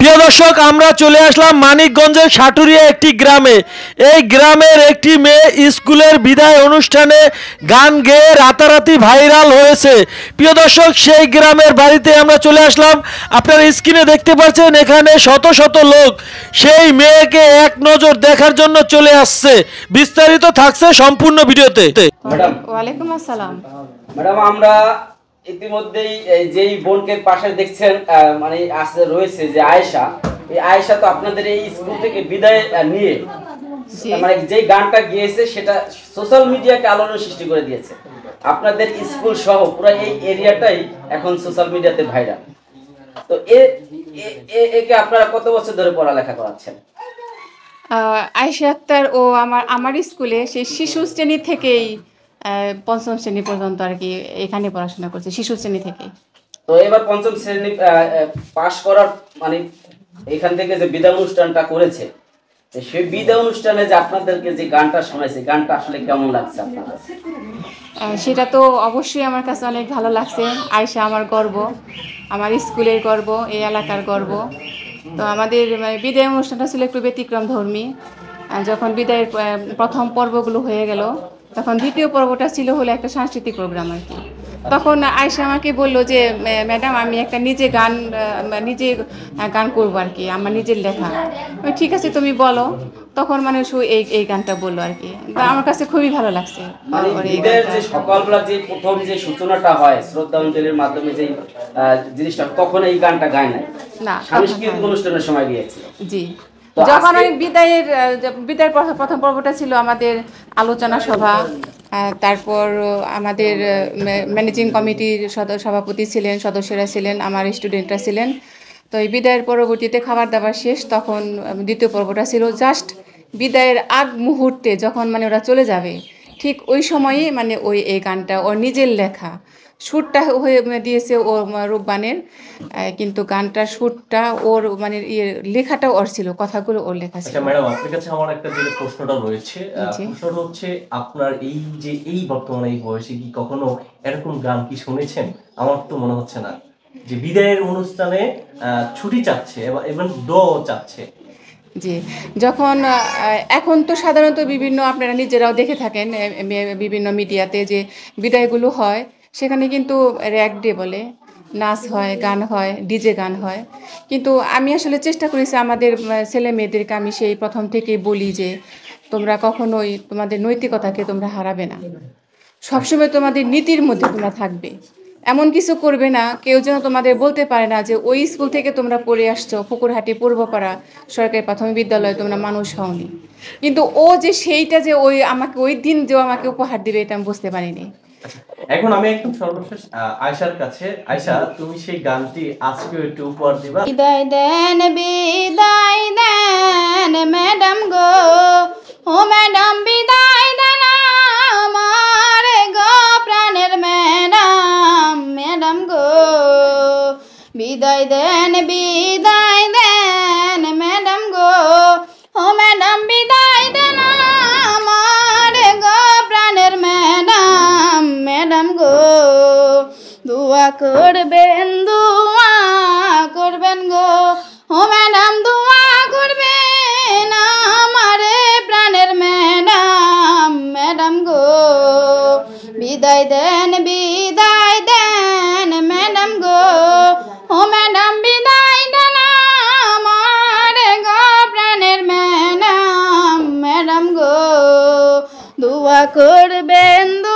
প্রিয় দর্শক, আমরা চলে আসলাম মানিকগঞ্জের সাটুরিয়া একটি গ্রামে। এই গ্রামের একটি মেয়ে স্কুলের বিদায় অনুষ্ঠানে গান গেয়ে রাতারাতি ভাইরাল হয়েছে। প্রিয় দর্শক, সেই গ্রামের বাড়িতে আমরা চলে আসলাম। আপনারা স্ক্রিনে দেখতে পাচ্ছেন এখানে শত শত লোক সেই মেয়েকে এক নজর দেখার জন্য চলে আসছে। বিস্তারিত থাকছে সম্পূর্ণ ভিডিওতে। ম্যাডাম, ওয়ালাইকুম আসসালাম। ম্যাডাম, আমরা ইতিমধ্যেই যেই বোনকে পাশে দেখছেন মানে আসলে রয়েছে যে আয়েশা, এই আয়েশা তো আপনাদের এই স্কুল থেকে বিদায় নিয়ে মানে যেই গানটা গিয়েছে সেটা সোশ্যাল মিডিয়াকে আলোড়ন সৃষ্টি করে দিয়েছে। আপনাদের স্কুল সহ পুরো এই এরিয়াটাই এখন সোশ্যাল মিডিয়াতে ভাইরাল। তো একে আপনারা কত বছর ধরে পড়ালেখা করাচ্ছেন? আয়েশা আক্তার ও আমার স্কুলে সেই শিশু শ্রেণী থেকেই পঞ্চম শ্রেণী পর্যন্ত আর কি এখানে পড়াশোনা করছে, শিশু শ্রেণী থেকে। তো এবার পঞ্চম শ্রেণী পাশ করার মানে এখান থেকে যে বিদায় অনুষ্ঠানটা করেছে, সেই বিদায় অনুষ্ঠানে যে আপনাদেরকে যে গানটা শোনাইছে, গানটা আসলে কেমন লাগছে আপনার কাছে? সেটা তো অবশ্যই আমার কাছে অনেক ভালো লাগছে। আয়েশা আমার গর্ব, আমার স্কুলের গর্ব, এই এলাকার গর্ব। তো আমাদের বিদায় অনুষ্ঠানটা ছিল একটু ব্যতিক্রম ধর্মী। যখন বিদায়ের প্রথম পর্বগুলো হয়ে গেল, তখন দ্বিতীয় পর্বটা ছিল হলো একটা সাংস্কৃতিক প্রোগ্রাম আর কি। তখন আয়েশা আমাকে বললো যে ম্যাডাম, আমি একটা নিজে গান করবো আর কি, আমার নিজের লেখা। ঠিক আছে, তুমি বলো। তখন মানে এই গানটা বললো আর কি। আমার কাছে খুবই ভালো লাগছে। যে সকালবেলা যে প্রথম যে সূচনাটা হয় শ্রদ্ধাঞ্জলির মাধ্যমে যে জিনিসটা, তখন এই গানটা গায় না, সাংস্কৃতিক অনুষ্ঠানের সময় গিয়েছে। জি, যখন আমি বিদায়ের প্রথম পর্বটা ছিল আমাদের আলোচনা সভা, তারপর আমাদের ম্যানেজিং কমিটির সভাপতি ছিলেন, সদস্যরা ছিলেন, আমার স্টুডেন্টরা ছিলেন। তো এই বিদায়ের পরবর্তীতে খাবার দাবার শেষ, তখন দ্বিতীয় পর্বটা ছিল জাস্ট বিদায়ের আগ মুহূর্তে, যখন মানে ওরা চলে যাবে ঠিক ওই সময়ই মানে এই গানটা ওর নিজের লেখা। সুরটা হয়ে দিয়েছে ও রূপবানের, কিন্তু গানটার সুরটা ওর মানে লেখাটাও ওর ছিল, কথাগুলো ওর লেখা ছিল। আচ্ছা ম্যাডাম, আপনার কাছে আমার একটা যে প্রশ্নটা রয়েছে, প্রশ্নটা হচ্ছে আপনার এই বর্তমানে এই বয়সে কি কখনো এরকম গান কি শুনেছেন? আমার তো মনে হচ্ছে না যে বিদায়ের অনুষ্ঠানে ছুটি চাচ্ছে এবং দোয়া চাচ্ছে। জি, যখন এখন তো সাধারণত বিভিন্ন আপনারা নিজেরাও দেখে থাকেন বিভিন্ন মিডিয়াতে যে বিদায়গুলো হয়, সেখানে কিন্তু র্যাক ডে বলে, নাচ হয়, গান হয়, ডিজে গান হয়। কিন্তু আমি আসলে চেষ্টা করেছি আমাদের ছেলে মেয়েদেরকে, আমি সেই প্রথম থেকেই বলি যে তোমরা কখনোই তোমাদের নৈতিকতাকে তোমরা হারাবে না, সবসময় তোমাদের নীতির মধ্যে তোমরা থাকবে। এমন কিছু করবে না কেউ যেন তোমাদের বলতে পারে না যে ওই স্কুল থেকে তোমরা পড়ে আসছো, পুকুরহাটি পূর্বপাড়া সরকারি প্রাথমিক বিদ্যালয়ে তোমরা মানুষ হওনি। কিন্তু ও যে সেইটা যে আমাকে ওই দিন যে আমাকে উপহার দিবে, এটা আমি বুঝতে পারিনি। এখন আমি একদম সর্বশেষ আয়েশার কাছে, আয়েশা তুমি সেই গানটি আজকে একটু উপহার দিবা। বিদায় দেন ম্যাডাম গো, ও ম্যাডাম বিদায় দেন আমার গো প্রাণের ম্যাডাম, ম্যাডাম গো বিদায় দেন ম্যাডাম গো, ও ম্যাডাম বিদায় দেন আমার গো প্রাণের ম্যাডাম, ম্যাডাম গো দোয়া করবেন গো, ও ম্যাডাম দোয়া করবেন আমারে প্রাণের ম্যাডাম, ম্যাডাম গো বিদায় দেন ম্যাডাম গো, ও ম্যাডাম বিদায় দেন আমার গো প্রাণের ম্যাডাম, ম্যাডাম গো দোয়া করবেন